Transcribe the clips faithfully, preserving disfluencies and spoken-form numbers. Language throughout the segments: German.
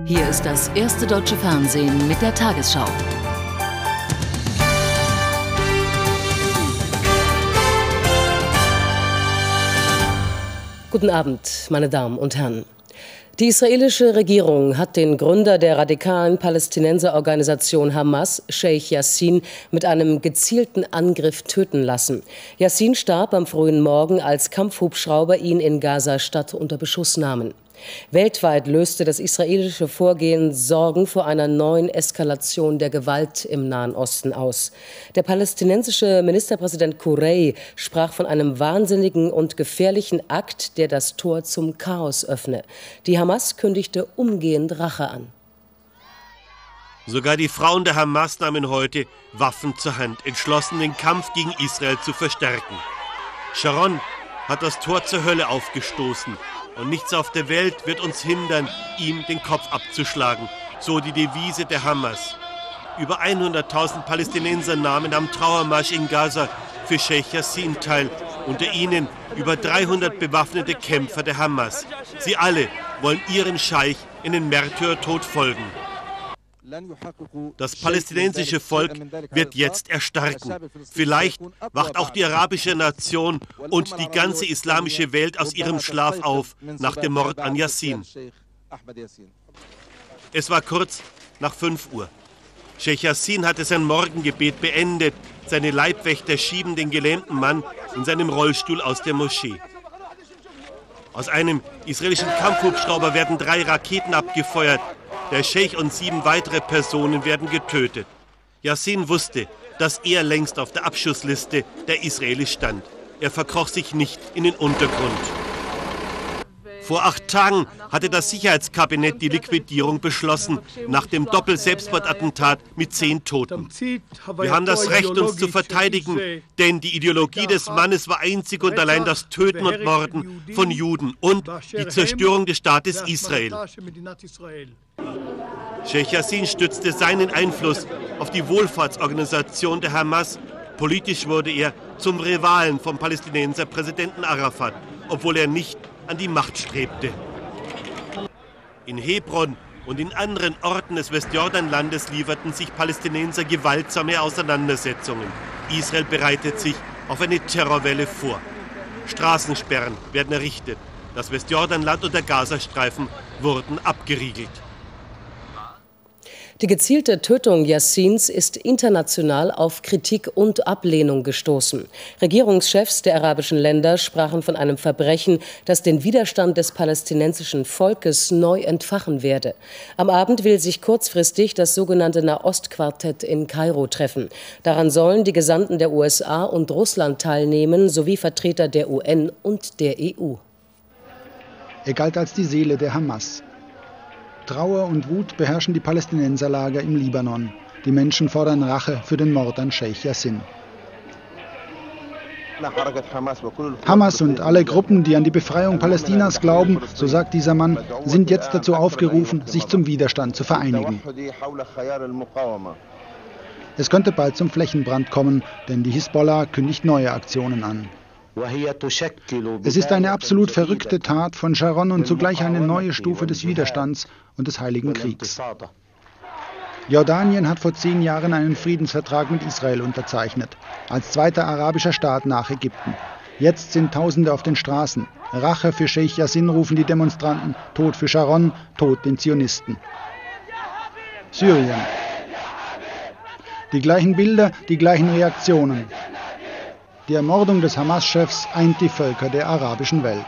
Hier ist das erste deutsche Fernsehen mit der Tagesschau. Guten Abend, meine Damen und Herren. Die israelische Regierung hat den Gründer der radikalen Palästinenserorganisation Hamas, Sheikh Yassin, mit einem gezielten Angriff töten lassen. Yassin starb am frühen Morgen, als Kampfhubschrauber ihn in Gaza-Stadt unter Beschuss nahmen. Weltweit löste das israelische Vorgehen Sorgen vor einer neuen Eskalation der Gewalt im Nahen Osten aus. Der palästinensische Ministerpräsident Kurey sprach von einem wahnsinnigen und gefährlichen Akt, der das Tor zum Chaos öffne. Die Hamas kündigte umgehend Rache an. Sogar die Frauen der Hamas nahmen heute Waffen zur Hand, entschlossen, den Kampf gegen Israel zu verstärken. Sharon hat das Tor zur Hölle aufgestoßen. Und nichts auf der Welt wird uns hindern, ihm den Kopf abzuschlagen. So die Devise der Hamas. Über hunderttausend Palästinenser nahmen am Trauermarsch in Gaza für Sheikh Yassin teil. Unter ihnen über dreihundert bewaffnete Kämpfer der Hamas. Sie alle wollen ihren Scheich in den Märtyrertod folgen. Das palästinensische Volk wird jetzt erstarken. Vielleicht wacht auch die arabische Nation und die ganze islamische Welt aus ihrem Schlaf auf nach dem Mord an Yassin. Es war kurz nach fünf Uhr. Sheikh Yassin hatte sein Morgengebet beendet. Seine Leibwächter schieben den gelähmten Mann in seinem Rollstuhl aus der Moschee. Aus einem israelischen Kampfhubschrauber werden drei Raketen abgefeuert. Der Scheich und sieben weitere Personen werden getötet. Yassin wusste, dass er längst auf der Abschussliste der Israelis stand. Er verkroch sich nicht in den Untergrund. Vor acht Tagen hatte das Sicherheitskabinett die Liquidierung beschlossen, nach dem Doppel-Selbstmordattentat mit zehn Toten. Wir haben das Recht, uns zu verteidigen, denn die Ideologie des Mannes war einzig und allein das Töten und Morden von Juden und die Zerstörung des Staates Israel. Sheikh Yassin stützte seinen Einfluss auf die Wohlfahrtsorganisation der Hamas. Politisch wurde er zum Rivalen vom Palästinenser Präsidenten Arafat, obwohl er nicht an die Macht strebte. In Hebron und in anderen Orten des Westjordanlandes lieferten sich Palästinenser gewaltsame Auseinandersetzungen. Israel bereitet sich auf eine Terrorwelle vor. Straßensperren werden errichtet. Das Westjordanland und der Gazastreifen wurden abgeriegelt. Die gezielte Tötung Yassins ist international auf Kritik und Ablehnung gestoßen. Regierungschefs der arabischen Länder sprachen von einem Verbrechen, das den Widerstand des palästinensischen Volkes neu entfachen werde. Am Abend will sich kurzfristig das sogenannte Nahostquartett in Kairo treffen. Daran sollen die Gesandten der U S A und Russland teilnehmen, sowie Vertreter der U N und der E U. Er galt als die Seele der Hamas. Trauer und Wut beherrschen die Palästinenserlager im Libanon. Die Menschen fordern Rache für den Mord an Sheikh Yassin. Hamas und alle Gruppen, die an die Befreiung Palästinas glauben, so sagt dieser Mann, sind jetzt dazu aufgerufen, sich zum Widerstand zu vereinigen. Es könnte bald zum Flächenbrand kommen, denn die Hisbollah kündigt neue Aktionen an. Es ist eine absolut verrückte Tat von Sharon und zugleich eine neue Stufe des Widerstands und des Heiligen Kriegs. Jordanien hat vor zehn Jahren einen Friedensvertrag mit Israel unterzeichnet, als zweiter arabischer Staat nach Ägypten. Jetzt sind Tausende auf den Straßen. Rache für Sheikh Yassin rufen die Demonstranten, Tod für Sharon, Tod den Zionisten. Syrien. Die gleichen Bilder, die gleichen Reaktionen. Die Ermordung des Hamas-Chefs eint die Völker der arabischen Welt.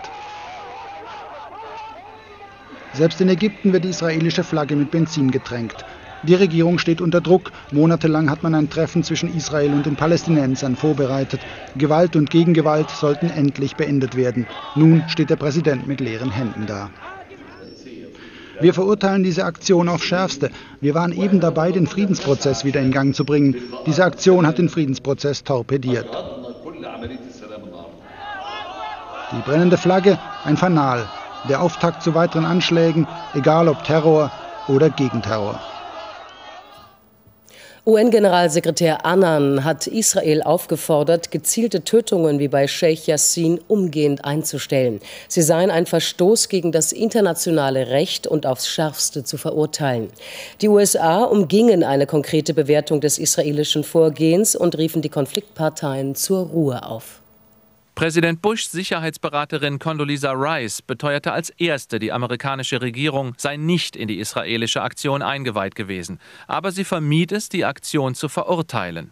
Selbst in Ägypten wird die israelische Flagge mit Benzin getränkt. Die Regierung steht unter Druck. Monatelang hat man ein Treffen zwischen Israel und den Palästinensern vorbereitet. Gewalt und Gegengewalt sollten endlich beendet werden. Nun steht der Präsident mit leeren Händen da. Wir verurteilen diese Aktion aufs Schärfste. Wir waren eben dabei, den Friedensprozess wieder in Gang zu bringen. Diese Aktion hat den Friedensprozess torpediert. Die brennende Flagge, ein Fanal, der Auftakt zu weiteren Anschlägen, egal ob Terror oder Gegenterror. U N-Generalsekretär Annan hat Israel aufgefordert, gezielte Tötungen wie bei Sheikh Yassin umgehend einzustellen. Sie seien ein Verstoß gegen das internationale Recht und aufs Schärfste zu verurteilen. Die U S A umgingen eine konkrete Bewertung des israelischen Vorgehens und riefen die Konfliktparteien zur Ruhe auf. Präsident Bushs Sicherheitsberaterin Condoleezza Rice beteuerte als erste, die amerikanische Regierung sei nicht in die israelische Aktion eingeweiht gewesen. Aber sie vermied es, die Aktion zu verurteilen.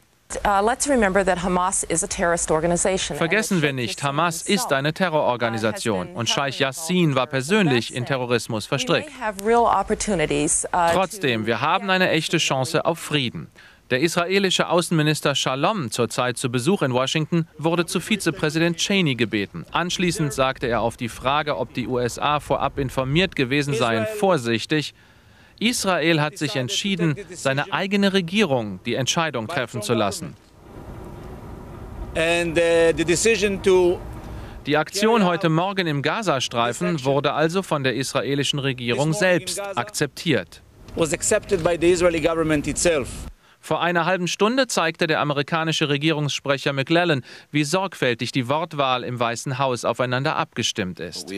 Vergessen wir nicht, Hamas ist eine Terrororganisation und Sheikh Yassin war persönlich in Terrorismus verstrickt. Trotzdem, wir haben eine echte Chance auf Frieden. Der israelische Außenminister Shalom, zurzeit zu Besuch in Washington, wurde zu Vizepräsident Cheney gebeten. Anschließend sagte er auf die Frage, ob die U S A vorab informiert gewesen seien, vorsichtig: Israel hat sich entschieden, seine eigene Regierung die Entscheidung treffen zu lassen. Die Aktion heute Morgen im Gazastreifen wurde also von der israelischen Regierung selbst akzeptiert. Vor einer halben Stunde zeigte der amerikanische Regierungssprecher McClellan, wie sorgfältig die Wortwahl im Weißen Haus aufeinander abgestimmt ist.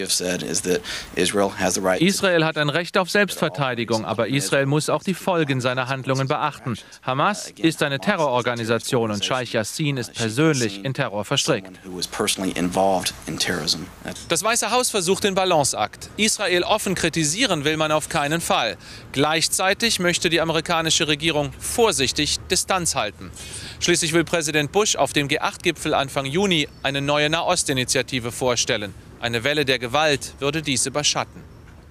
Israel hat ein Recht auf Selbstverteidigung, aber Israel muss auch die Folgen seiner Handlungen beachten. Hamas ist eine Terrororganisation und Sheikh Yassin ist persönlich in Terror verstrickt. Das Weiße Haus versucht den Balanceakt. Israel offen kritisieren will man auf keinen Fall. Gleichzeitig möchte die amerikanische Regierung vorsichtig Distanz halten. Schließlich will Präsident Bush auf dem G acht Gipfel Anfang Juni eine neue Nahostinitiative vorstellen. Eine Welle der Gewalt würde dies überschatten.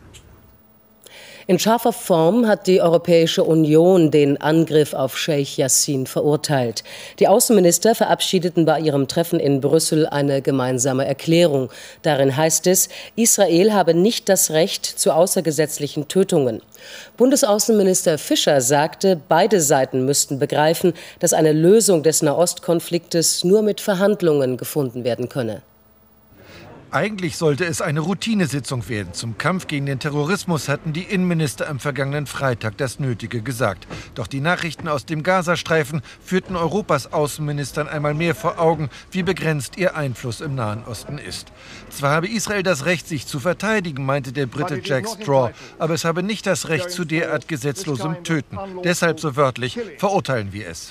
In scharfer Form hat die Europäische Union den Angriff auf Sheikh Yassin verurteilt. Die Außenminister verabschiedeten bei ihrem Treffen in Brüssel eine gemeinsame Erklärung. Darin heißt es, Israel habe nicht das Recht zu außergesetzlichen Tötungen. Bundesaußenminister Fischer sagte, beide Seiten müssten begreifen, dass eine Lösung des Nahostkonfliktes nur mit Verhandlungen gefunden werden könne. Eigentlich sollte es eine Routinesitzung werden. Zum Kampf gegen den Terrorismus hatten die Innenminister am vergangenen Freitag das Nötige gesagt. Doch die Nachrichten aus dem Gazastreifen führten Europas Außenministern einmal mehr vor Augen, wie begrenzt ihr Einfluss im Nahen Osten ist. Zwar habe Israel das Recht, sich zu verteidigen, meinte der Brite Jack Straw, aber es habe nicht das Recht zu derart gesetzlosem Töten. Deshalb, so wörtlich, verurteilen wir es.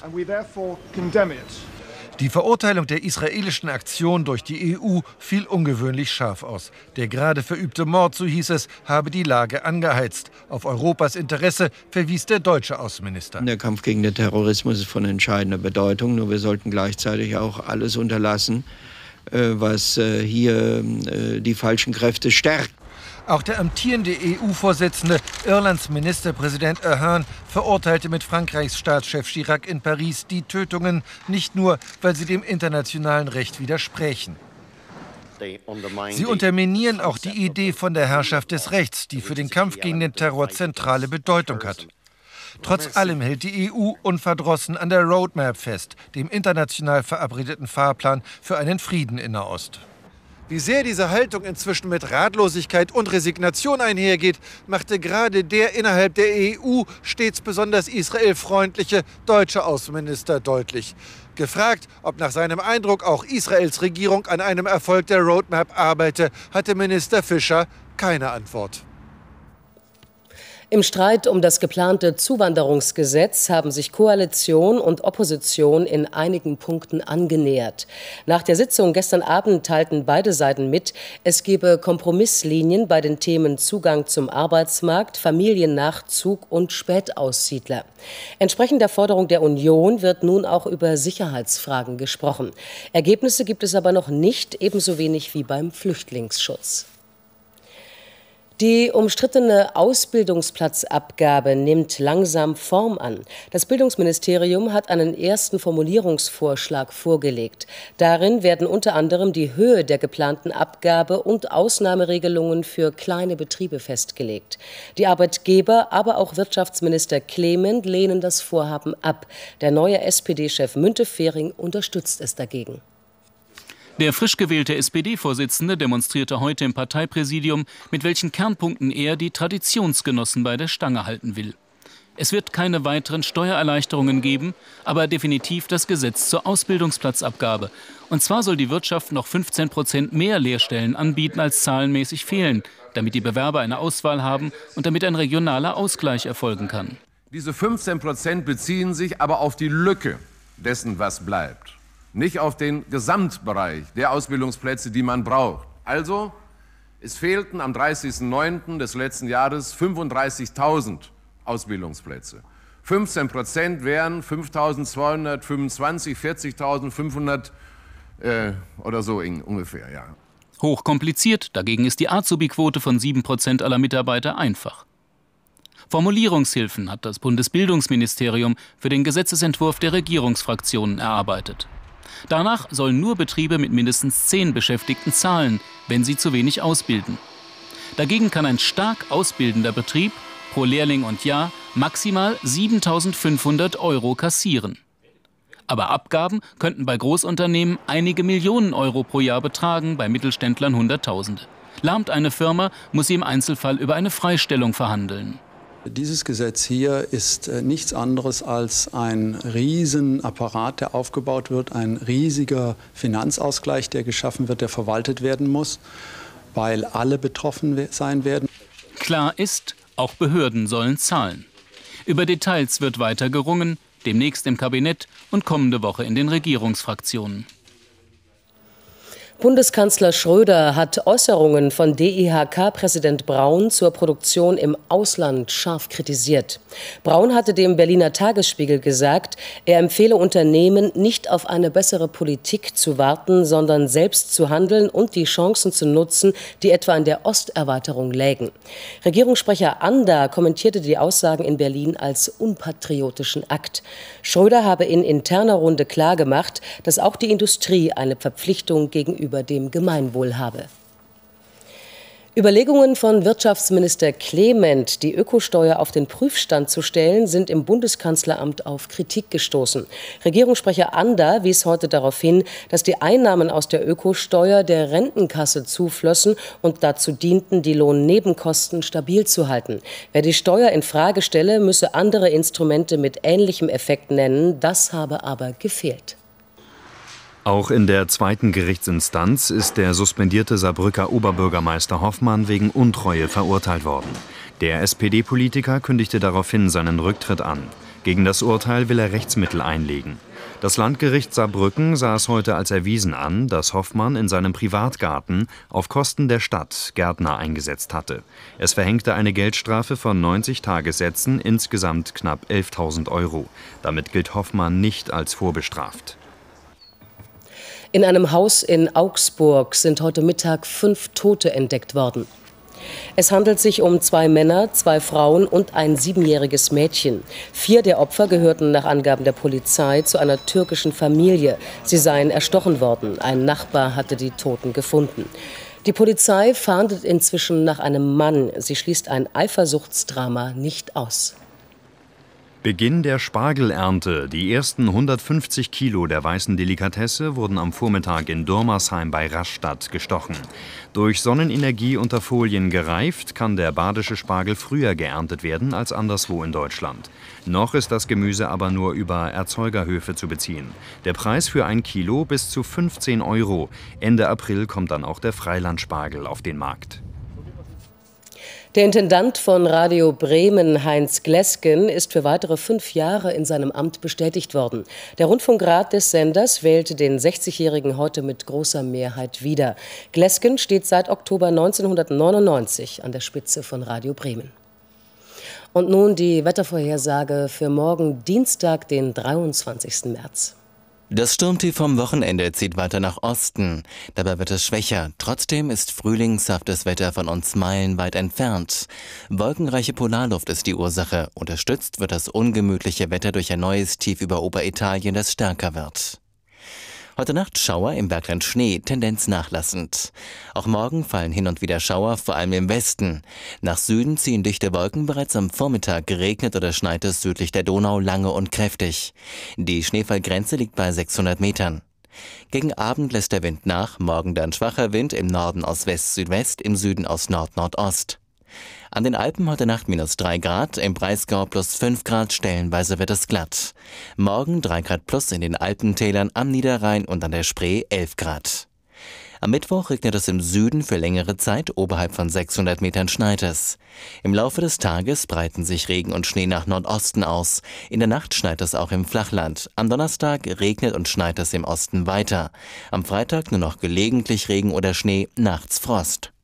Die Verurteilung der israelischen Aktion durch die E U fiel ungewöhnlich scharf aus. Der gerade verübte Mord, so hieß es, habe die Lage angeheizt. Auf Europas Interesse verwies der deutsche Außenminister. Der Kampf gegen den Terrorismus ist von entscheidender Bedeutung. Nur wir sollten gleichzeitig auch alles unterlassen, was hier die falschen Kräfte stärkt. Auch der amtierende E U-Vorsitzende, Irlands Ministerpräsident Ahern, verurteilte mit Frankreichs Staatschef Chirac in Paris die Tötungen, nicht nur, weil sie dem internationalen Recht widersprächen. Sie unterminieren auch die Idee von der Herrschaft des Rechts, die für den Kampf gegen den Terror zentrale Bedeutung hat. Trotz allem hält die E U unverdrossen an der Roadmap fest, dem international verabredeten Fahrplan für einen Frieden in Nahost. Wie sehr diese Haltung inzwischen mit Ratlosigkeit und Resignation einhergeht, machte gerade der innerhalb der E U stets besonders israelfreundliche deutsche Außenminister deutlich. Gefragt, ob nach seinem Eindruck auch Israels Regierung an einem Erfolg der Roadmap arbeite, hatte Minister Fischer keine Antwort. Im Streit um das geplante Zuwanderungsgesetz haben sich Koalition und Opposition in einigen Punkten angenähert. Nach der Sitzung gestern Abend teilten beide Seiten mit, es gebe Kompromisslinien bei den Themen Zugang zum Arbeitsmarkt, Familiennachzug und Spätaussiedler. Entsprechend der Forderung der Union wird nun auch über Sicherheitsfragen gesprochen. Ergebnisse gibt es aber noch nicht, ebenso wenig wie beim Flüchtlingsschutz. Die umstrittene Ausbildungsplatzabgabe nimmt langsam Form an. Das Bildungsministerium hat einen ersten Formulierungsvorschlag vorgelegt. Darin werden unter anderem die Höhe der geplanten Abgabe und Ausnahmeregelungen für kleine Betriebe festgelegt. Die Arbeitgeber, aber auch Wirtschaftsminister Clement lehnen das Vorhaben ab. Der neue S P D-Chef Müntefering unterstützt es dagegen. Der frisch gewählte S P D-Vorsitzende demonstrierte heute im Parteipräsidium, mit welchen Kernpunkten er die Traditionsgenossen bei der Stange halten will. Es wird keine weiteren Steuererleichterungen geben, aber definitiv das Gesetz zur Ausbildungsplatzabgabe. Und zwar soll die Wirtschaft noch fünfzehn Prozent mehr Lehrstellen anbieten, als zahlenmäßig fehlen, damit die Bewerber eine Auswahl haben und damit ein regionaler Ausgleich erfolgen kann. Diese fünfzehn Prozent beziehen sich aber auf die Lücke dessen, was bleibt, nicht auf den Gesamtbereich der Ausbildungsplätze, die man braucht. Also, es fehlten am dreißigsten neunten des letzten Jahres fünfunddreißigtausend Ausbildungsplätze. fünfzehn Prozent wären fünftausendzweihundertfünfundzwanzig, vierzigtausendfünfhundert äh, oder so ungefähr, ja. Hochkompliziert, dagegen ist die Azubi-Quote von sieben Prozent aller Mitarbeiter einfach. Formulierungshilfen hat das Bundesbildungsministerium für den Gesetzesentwurf der Regierungsfraktionen erarbeitet. Danach sollen nur Betriebe mit mindestens zehn Beschäftigten zahlen, wenn sie zu wenig ausbilden. Dagegen kann ein stark ausbildender Betrieb pro Lehrling und Jahr maximal siebentausendfünfhundert Euro kassieren. Aber Abgaben könnten bei Großunternehmen einige Millionen Euro pro Jahr betragen, bei Mittelständlern Hunderttausende. Lahmt eine Firma, muss sie im Einzelfall über eine Freistellung verhandeln. Dieses Gesetz hier ist nichts anderes als ein Riesenapparat, der aufgebaut wird, ein riesiger Finanzausgleich, der geschaffen wird, der verwaltet werden muss, weil alle betroffen sein werden. Klar ist, auch Behörden sollen zahlen. Über Details wird weiter gerungen, demnächst im Kabinett und kommende Woche in den Regierungsfraktionen. Bundeskanzler Schröder hat Äußerungen von D I H K-Präsident Braun zur Produktion im Ausland scharf kritisiert. Braun hatte dem Berliner Tagesspiegel gesagt, er empfehle Unternehmen, nicht auf eine bessere Politik zu warten, sondern selbst zu handeln und die Chancen zu nutzen, die etwa in der Osterweiterung lägen. Regierungssprecher Ander kommentierte die Aussagen in Berlin als unpatriotischen Akt. Schröder habe in interner Runde klargemacht, dass auch die Industrie eine Verpflichtung gegenüber über dem Gemeinwohl habe. Überlegungen von Wirtschaftsminister Clement, die Ökosteuer auf den Prüfstand zu stellen, sind im Bundeskanzleramt auf Kritik gestoßen. Regierungssprecher Ander wies heute darauf hin, dass die Einnahmen aus der Ökosteuer der Rentenkasse zuflössen und dazu dienten, die Lohnnebenkosten stabil zu halten. Wer die Steuer in Frage stelle, müsse andere Instrumente mit ähnlichem Effekt nennen. Das habe aber gefehlt. Auch in der zweiten Gerichtsinstanz ist der suspendierte Saarbrücker Oberbürgermeister Hoffmann wegen Untreue verurteilt worden. Der S P D-Politiker kündigte daraufhin seinen Rücktritt an. Gegen das Urteil will er Rechtsmittel einlegen. Das Landgericht Saarbrücken sah es heute als erwiesen an, dass Hoffmann in seinem Privatgarten auf Kosten der Stadt Gärtner eingesetzt hatte. Es verhängte eine Geldstrafe von neunzig Tagessätzen, insgesamt knapp elftausend Euro. Damit gilt Hoffmann nicht als vorbestraft. In einem Haus in Augsburg sind heute Mittag fünf Tote entdeckt worden. Es handelt sich um zwei Männer, zwei Frauen und ein siebenjähriges Mädchen. Vier der Opfer gehörten nach Angaben der Polizei zu einer türkischen Familie. Sie seien erstochen worden. Ein Nachbar hatte die Toten gefunden. Die Polizei fahndet inzwischen nach einem Mann. Sie schließt ein Eifersuchtsdrama nicht aus. Beginn der Spargelernte. Die ersten hundertfünfzig Kilo der weißen Delikatesse wurden am Vormittag in Durmersheim bei Rastatt gestochen. Durch Sonnenenergie unter Folien gereift, kann der badische Spargel früher geerntet werden als anderswo in Deutschland. Noch ist das Gemüse aber nur über Erzeugerhöfe zu beziehen. Der Preis für ein Kilo bis zu fünfzehn Euro. Ende April kommt dann auch der Freilandspargel auf den Markt. Der Intendant von Radio Bremen, Heinz Glesken, ist für weitere fünf Jahre in seinem Amt bestätigt worden. Der Rundfunkrat des Senders wählte den sechzigjährigen heute mit großer Mehrheit wieder. Glesken steht seit Oktober neunzehnhundertneunundneunzig an der Spitze von Radio Bremen. Und nun die Wettervorhersage für morgen Dienstag, den dreiundzwanzigsten März. Das Sturmtief vom Wochenende zieht weiter nach Osten. Dabei wird es schwächer. Trotzdem ist frühlingshaftes Wetter von uns meilenweit entfernt. Wolkenreiche Polarluft ist die Ursache. Unterstützt wird das ungemütliche Wetter durch ein neues Tief über Oberitalien, das stärker wird. Heute Nacht Schauer, im Bergland Schnee, Tendenz nachlassend. Auch morgen fallen hin und wieder Schauer, vor allem im Westen. Nach Süden ziehen dichte Wolken, bereits am Vormittag geregnet oder schneit es südlich der Donau lange und kräftig. Die Schneefallgrenze liegt bei sechshundert Metern. Gegen Abend lässt der Wind nach, morgen dann schwacher Wind, im Norden aus West-Südwest, im Süden aus Nord-Nordost. An den Alpen heute Nacht minus drei Grad, im Breisgau plus fünf Grad, stellenweise wird es glatt. Morgen drei Grad plus in den Alpentälern, am Niederrhein und an der Spree elf Grad. Am Mittwoch regnet es im Süden für längere Zeit, oberhalb von sechshundert Metern schneit es. Im Laufe des Tages breiten sich Regen und Schnee nach Nordosten aus. In der Nacht schneit es auch im Flachland. Am Donnerstag regnet und schneit es im Osten weiter. Am Freitag nur noch gelegentlich Regen oder Schnee, nachts Frost.